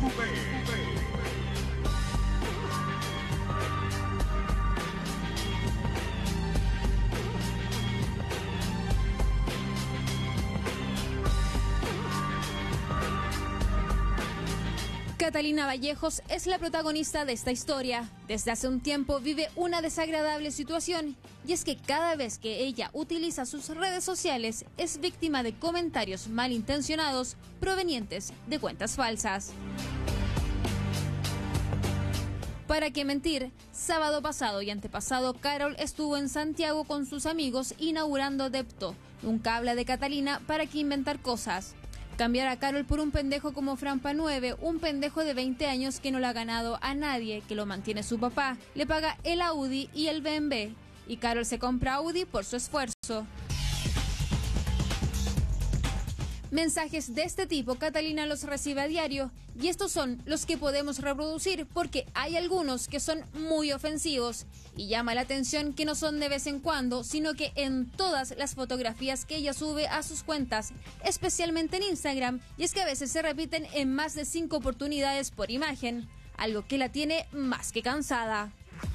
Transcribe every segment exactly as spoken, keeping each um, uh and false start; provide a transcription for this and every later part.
Catalina Vallejos es la protagonista de esta historia. Desde hace un tiempo vive una desagradable situación, y es que cada vez que ella utiliza sus redes sociales es víctima de comentarios malintencionados provenientes de cuentas falsas. ¿Para qué mentir? Sábado pasado y antepasado, Carol estuvo en Santiago con sus amigos inaugurando Depto, un cable de Catalina para que inventar cosas. Cambiar a Carol por un pendejo como Frampa nueve, un pendejo de veinte años que no le ha ganado a nadie, que lo mantiene su papá, le paga el Audi y el B M W, y Carol se compra Audi por su esfuerzo. Mensajes de este tipo Catalina los recibe a diario, y estos son los que podemos reproducir porque hay algunos que son muy ofensivos, y llama la atención que no son de vez en cuando, sino que en todas las fotografías que ella sube a sus cuentas, especialmente en Instagram, y es que a veces se repiten en más de cinco oportunidades por imagen, algo que la tiene más que cansada.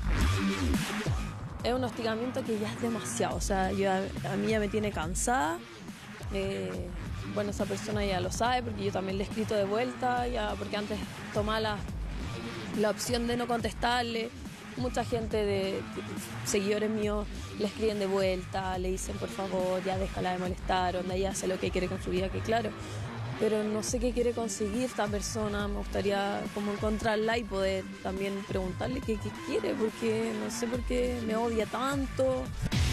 Es un hostigamiento que ya es demasiado, o sea, yo, a mí ya me tiene cansada. Eh, bueno, esa persona ya lo sabe porque yo también le he escrito de vuelta, ya porque antes tomaba la, la opción de no contestarle. Mucha gente de, de seguidores míos le escriben de vuelta, le dicen por favor, ya déjala de molestar, onda, ya hace lo que quiere con su vida, que claro, pero no sé qué quiere conseguir esta persona. Me gustaría como encontrarla y poder también preguntarle qué, qué quiere, porque no sé por qué me odia tanto.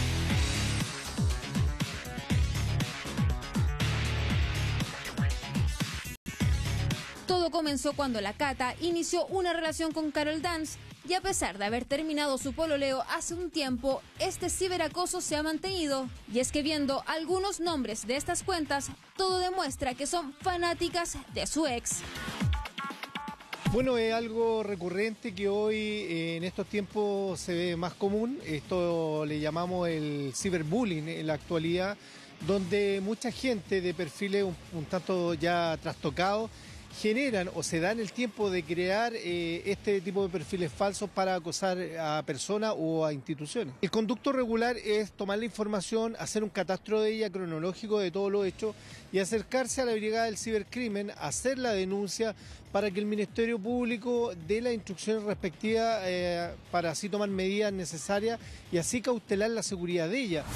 Todo comenzó cuando la Cata inició una relación con Carol Dance, y a pesar de haber terminado su pololeo hace un tiempo, este ciberacoso se ha mantenido. Y es que viendo algunos nombres de estas cuentas, todo demuestra que son fanáticas de su ex. Bueno, es algo recurrente que hoy eh, en estos tiempos se ve más común. Esto le llamamos el ciberbullying en la actualidad, donde mucha gente de perfiles un, un tanto ya trastocados generan o se dan el tiempo de crear eh, este tipo de perfiles falsos para acosar a personas o a instituciones. El conducto regular es tomar la información, hacer un catastro de ella cronológico de todo lo hecho y acercarse a la brigada del cibercrimen, hacer la denuncia para que el Ministerio Público dé las instrucciones respectivas eh, para así tomar medidas necesarias y así cautelar la seguridad de ella.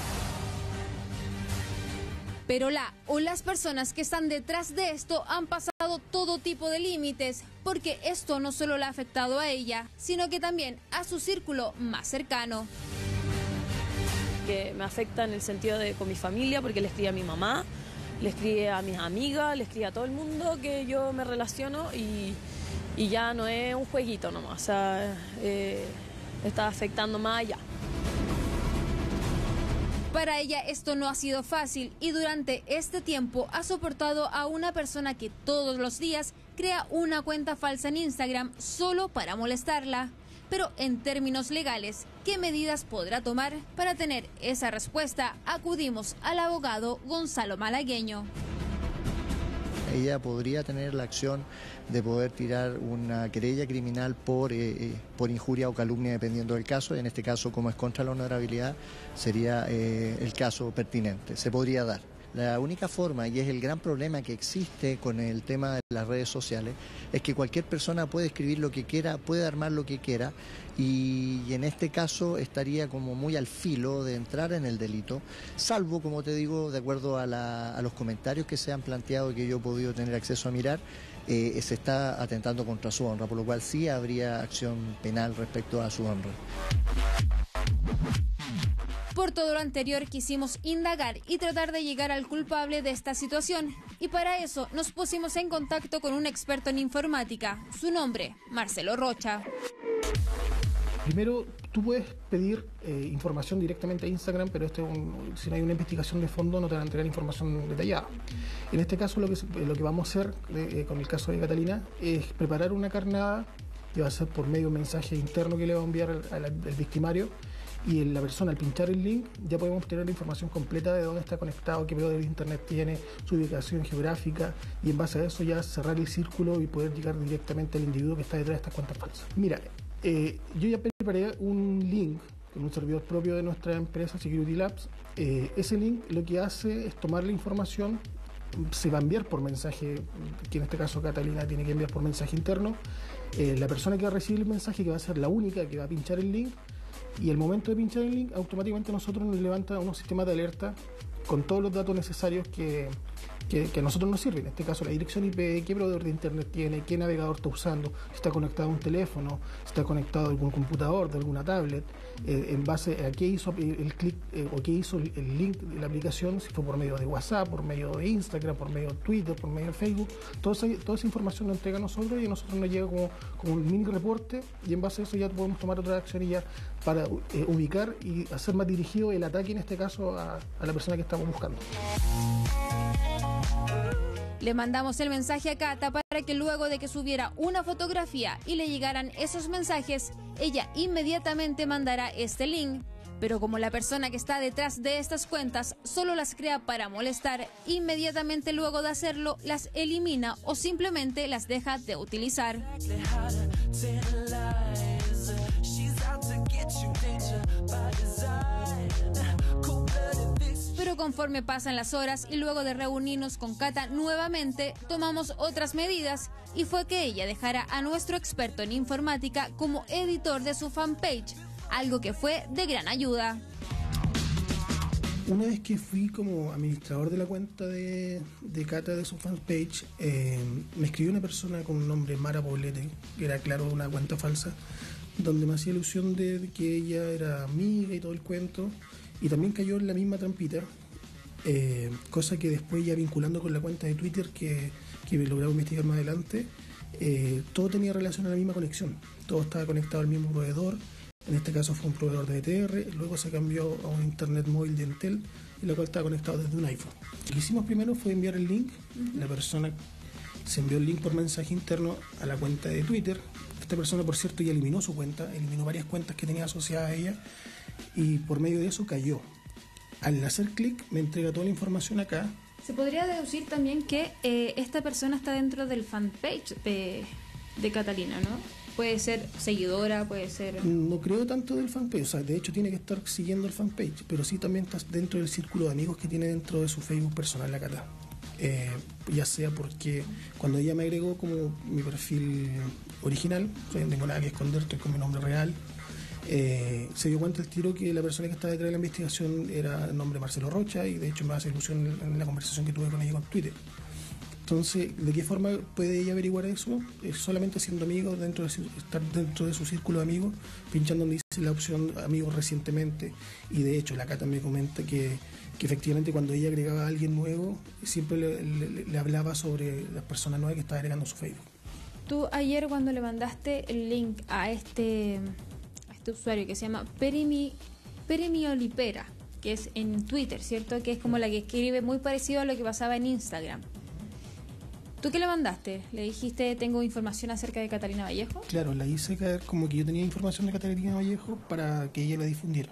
Pero la o las personas que están detrás de esto han pasado todo tipo de límites, porque esto no solo le ha afectado a ella, sino que también a su círculo más cercano. Que me afecta en el sentido de con mi familia, porque le escribe a mi mamá, le escribe a mis amigas, le escribe a todo el mundo que yo me relaciono, y, y ya no es un jueguito nomás, o sea, eh, está afectando más allá. Para ella esto no ha sido fácil, y durante este tiempo ha soportado a una persona que todos los días crea una cuenta falsa en Instagram solo para molestarla. Pero en términos legales, ¿qué medidas podrá tomar? Para tener esa respuesta, acudimos al abogado Gonzalo Malagueño. Ella podría tener la acción de poder tirar una querella criminal por, eh, por injuria o calumnia, dependiendo del caso. En este caso, como es contra la honorabilidad, sería eh, el caso pertinente. Se podría dar. La única forma, y es el gran problema que existe con el tema de las redes sociales, es que cualquier persona puede escribir lo que quiera, puede armar lo que quiera, y, y en este caso estaría como muy al filo de entrar en el delito, salvo, como te digo, de acuerdo a, la, a los comentarios que se han planteado y que yo he podido tener acceso a mirar, eh, se está atentando contra su honra, por lo cual sí habría acción penal respecto a su honra. Por todo lo anterior quisimos indagar y tratar de llegar al culpable de esta situación, y para eso nos pusimos en contacto con un experto en informática, su nombre, Marcelo Rocha. Primero, tú puedes pedir eh, información directamente a Instagram, pero este es un, si no hay una investigación de fondo no te van a entregar información detallada. En este caso lo que, lo que vamos a hacer eh, con el caso de Catalina es preparar una carnada que va a ser por medio de un mensaje interno que le va a enviar al, al, al victimario, y la persona al pinchar el link ya podemos obtener la información completa de dónde está conectado, qué proveedor de internet tiene, su ubicación geográfica, y en base a eso ya cerrar el círculo y poder llegar directamente al individuo que está detrás de estas cuentas falsas. Mira, eh, yo ya preparé un link con un servidor propio de nuestra empresa Security Labs. Eh, ese link lo que hace es tomar la información, se va a enviar por mensaje, que en este caso Catalina tiene que enviar por mensaje interno. Eh, la persona que va a recibir el mensaje, que va a ser la única que va a pinchar el link, y al momento de pinchar el link, automáticamente a nosotros nos levanta unos sistemas de alerta con todos los datos necesarios que, que, que a nosotros nos sirven. En este caso, la dirección I P, qué proveedor de internet tiene, qué navegador está usando, si está conectado a un teléfono, si está conectado a algún computador, de alguna tablet, eh, en base a qué hizo el, el clic eh, o qué hizo el, el link de la aplicación, si fue por medio de WhatsApp, por medio de Instagram, por medio de Twitter, por medio de Facebook. Toda esa, toda esa información nos entrega a nosotros y a nosotros nos llega como, como un mini reporte, y en base a eso ya podemos tomar otra acción y ya para eh, ubicar y hacer más dirigido el ataque, en este caso a, a la persona que estamos buscando. Le mandamos el mensaje a Cata para que luego de que subiera una fotografía y le llegaran esos mensajes, ella inmediatamente mandará este link. Pero como la persona que está detrás de estas cuentas solo las crea para molestar, inmediatamente luego de hacerlo las elimina o simplemente las deja de utilizar. Pero conforme pasan las horas y luego de reunirnos con Cata nuevamente, tomamos otras medidas, y fue que ella dejara a nuestro experto en informática como editor de su fanpage, algo que fue de gran ayuda. Una vez que fui como administrador de la cuenta de, de Cata de su fanpage, eh, me escribió una persona con un nombre Mara Poblete, que era claro una cuenta falsa, donde me hacía ilusión de que ella era amiga y todo el cuento, y también cayó en la misma trampita, eh, cosa que después ya vinculando con la cuenta de Twitter que, que logramos investigar más adelante, eh, todo tenía relación a la misma conexión, todo estaba conectado al mismo proveedor. En este caso fue un proveedor de B T R, luego se cambió a un internet móvil de Entel, y la cual estaba conectado desde un iPhone. Lo que hicimos primero fue enviar el link. Uh-huh. La persona se envió el link por mensaje interno a la cuenta de Twitter. Esta persona, por cierto, ya eliminó su cuenta, eliminó varias cuentas que tenía asociadas a ella, y por medio de eso cayó. Al hacer clic me entrega toda la información acá. Se podría deducir también que eh, esta persona está dentro del fanpage de, de Catalina, ¿no? Puede ser seguidora, puede ser... No creo tanto del fanpage, o sea, de hecho tiene que estar siguiendo el fanpage, pero sí también está dentro del círculo de amigos que tiene dentro de su Facebook personal la Cata. Eh, ya sea porque cuando ella me agregó como mi perfil original, o sea, no tengo nada que esconder, estoy con mi nombre real, eh, se dio cuenta el tiro que la persona que estaba detrás de la investigación era el nombre Marcelo Rocha, y de hecho me hace ilusión en la conversación que tuve con ella con Twitter. Entonces, ¿de qué forma puede ella averiguar eso? Es solamente siendo amigo, dentro de su, estar dentro de su círculo de amigos, pinchando donde dice la opción amigos recientemente, y de hecho la Cata me comenta que, que efectivamente cuando ella agregaba a alguien nuevo, siempre le, le, le hablaba sobre las personas nuevas que estaba agregando a su Facebook. Tú ayer cuando le mandaste el link a este, a este usuario que se llama Perimi, Perimiolipera, que es en Twitter, ¿cierto? Que es como la que escribe muy parecido a lo que pasaba en Instagram. ¿Tú qué le mandaste? ¿Le dijiste tengo información acerca de Catalina Vallejo? Claro, la hice caer como que yo tenía información de Catalina Vallejo para que ella la difundiera.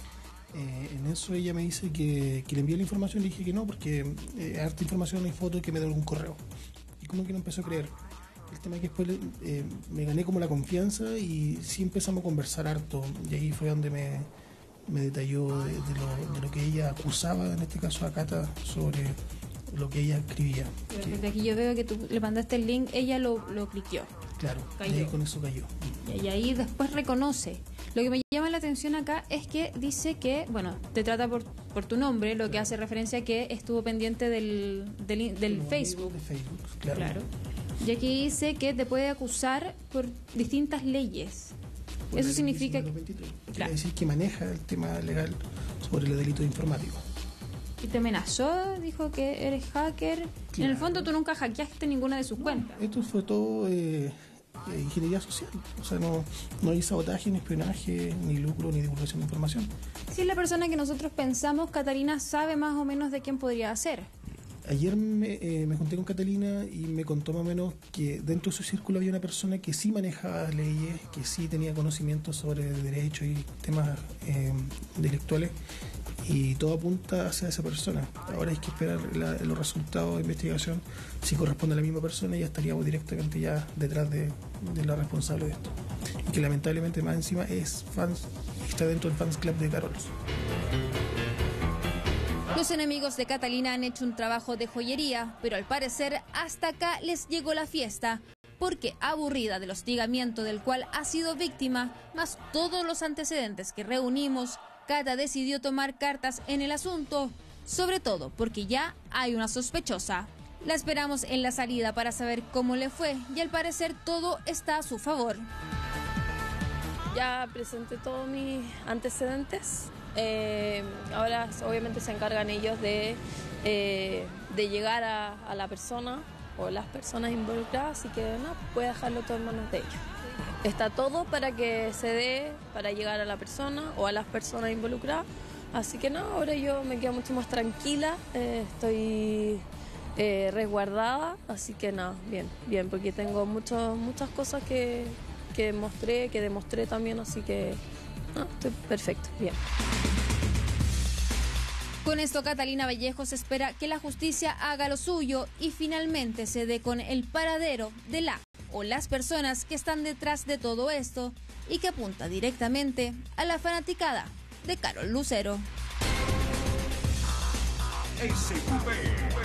Eh, en eso ella me dice que, que le envié la información, y le dije que no, porque eh, harta información y fotos que me dio algún correo. Y como que no empezó a creer. El tema es que después eh, me gané como la confianza y sí empezamos a conversar harto. Y ahí fue donde me, me detalló de, de, lo, de lo que ella acusaba, en este caso a Cata, sobre lo que ella escribía. Pero desde aquí yo veo que tú le mandaste el link, ella lo, lo cliqueó. Claro, y ahí con eso cayó. Y ahí después reconoce. Lo que me llama la atención acá es que dice que, bueno, te trata por, por tu nombre, lo que hace referencia a que estuvo pendiente del, del, del Facebook. De Facebook, claro. claro. Y aquí dice que te puede acusar por distintas leyes. Por Eso el significa... veintitrés. Quiere Claro. decir que maneja el tema legal sobre el delito informático. Y te amenazó, dijo que eres hacker. Claro. En el fondo tú nunca hackeaste ninguna de sus No, cuentas. esto fue todo eh, eh, ingeniería social. O sea, no, no hay sabotaje, ni espionaje, ni lucro, ni divulgación de información. Si es la persona que nosotros pensamos, Catalina sabe más o menos de quién podría ser. Ayer me, eh, me junté con Catalina y me contó más o menos que dentro de su círculo había una persona que sí manejaba leyes, que sí tenía conocimientos sobre derecho y temas eh, delictuales, y todo apunta hacia esa persona. Ahora hay que esperar la, los resultados de investigación. Si corresponde a la misma persona, ya estaríamos directamente ya detrás de, de la responsable de esto. Y que lamentablemente más encima es fans, está dentro del fans club de Carols. Los enemigos de Catalina han hecho un trabajo de joyería, pero al parecer hasta acá les llegó la fiesta, porque aburrida del hostigamiento del cual ha sido víctima, más todos los antecedentes que reunimos, Cata decidió tomar cartas en el asunto, sobre todo porque ya hay una sospechosa. La esperamos en la salida para saber cómo le fue y al parecer todo está a su favor. Ya presenté todos mis antecedentes. Eh, ahora obviamente se encargan ellos de, eh, de llegar a, a la persona o las personas involucradas, así que no, voy a dejarlo todo en manos de ellos. Está todo para que se dé, para llegar a la persona o a las personas involucradas, así que no, ahora yo me quedo mucho más tranquila, eh, estoy eh, resguardada, así que nada, bien, bien, porque tengo mucho, muchas cosas que, que mostré, que demostré también, así que no, estoy perfecto, bien. Con esto, Catalina Vallejos espera que la justicia haga lo suyo y finalmente se dé con el paradero de la o las personas que están detrás de todo esto y que apunta directamente a la fanaticada de Carol Lucero. S Q P.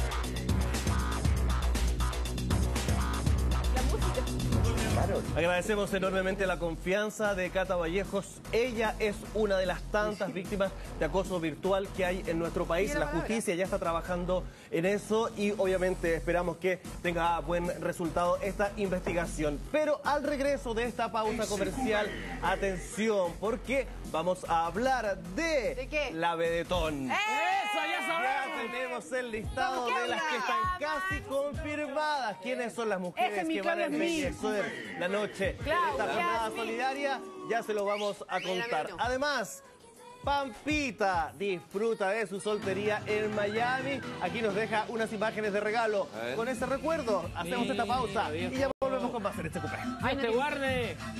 Agradecemos enormemente la confianza de Cata Vallejos. Ella es una de las tantas víctimas de acoso virtual que hay en nuestro país. La justicia ya está trabajando en eso y obviamente esperamos que tenga buen resultado esta investigación. Pero al regreso de esta pausa comercial, atención, porque vamos a hablar de, ¿De qué? la Vedetón. ¡Eso, ya sabemos! Ya tenemos el listado de las que están casi confirmadas. ¿Quiénes son las Ese mujeres es mi que van a Carlos Mil. embellecer la noche Claro, de esta jornada Yasmin. solidaria? Ya se lo vamos a contar. Mira, Además, Pampita disfruta de su soltería en Miami. Aquí nos deja unas imágenes de regalo. Con ese recuerdo, hacemos esta pausa y ya volvemos con más en este cupé. ¡Ay, te guarde!